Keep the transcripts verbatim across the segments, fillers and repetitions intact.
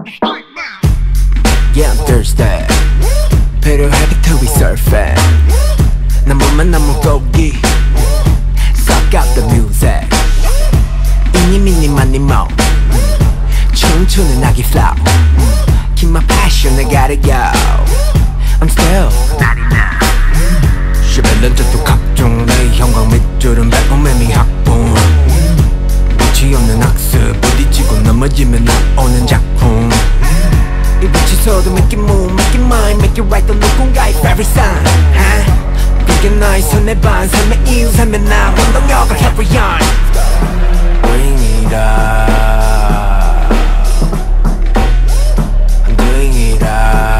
Yeah, I'm thirsty. 필요하게 to be surfing. 난 몸만 난 물고기. Suck out the music. 이니 미니 마니 모. 춤추는 아기 flow. Keep my passion, I gotta go. I'm still 쉐벨은 저도 각종 내 형광 밑줄은 백범매미 학봉. 끝이 없는 학습 부딪히고 넘어지면 나오는 작품. 이 빛이 서도 make it move, make it mine, make it right 또 누군가의 favorite sign. 그게 나의 손에 반 삶의 이유 삶의 나 원동력을 carry on. Bring it up, I'm doing it up.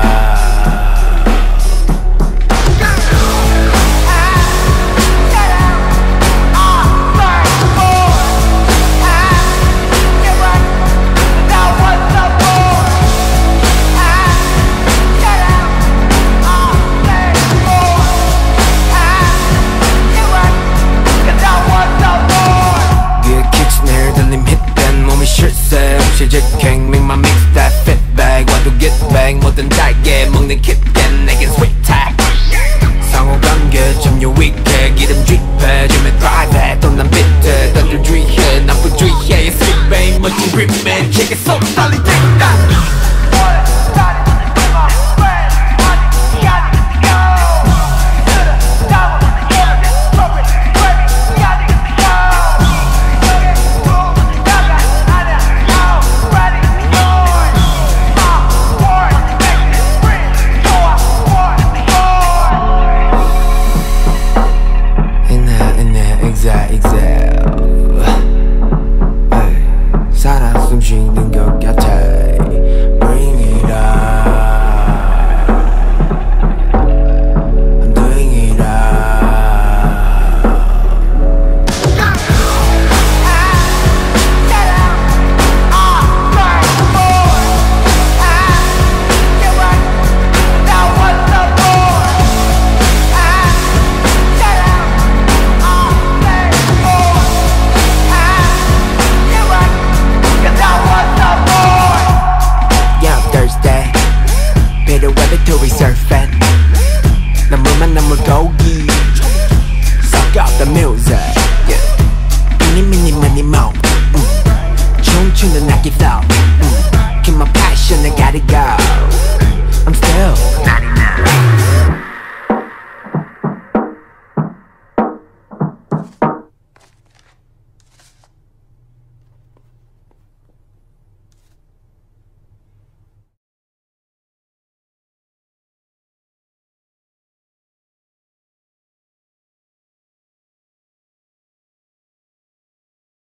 실직행 make my mix that fit bag 와도 get back 뭐든 달게 먹는 kit겐 내겐 sweet tag 상호관계 좀 유익해 기름 drip해 좀에 drive 또 난 비트 던들 주의해 나쁜 주의해 sweet vein 멋진 gripman check it so solid take that. Surfing 난 물만 난 물고기 Suck out the music yeah. 이니 미니 마니 모 춤추는 아기 flow mm. Keep my passion I gotta go I'm still